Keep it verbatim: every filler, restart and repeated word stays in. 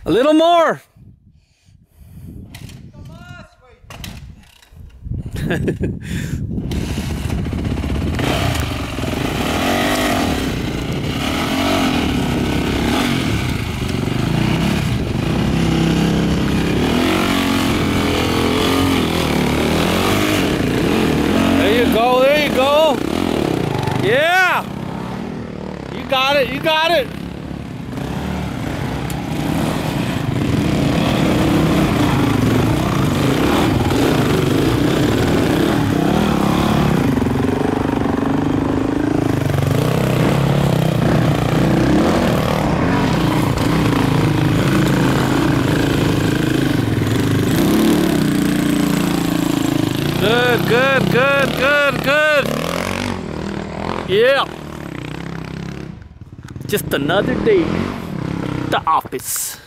A little more. There you go, there you go. Yeah. You got it, you got it. Good, good, good, good, good. Yeah. Just another day at the office.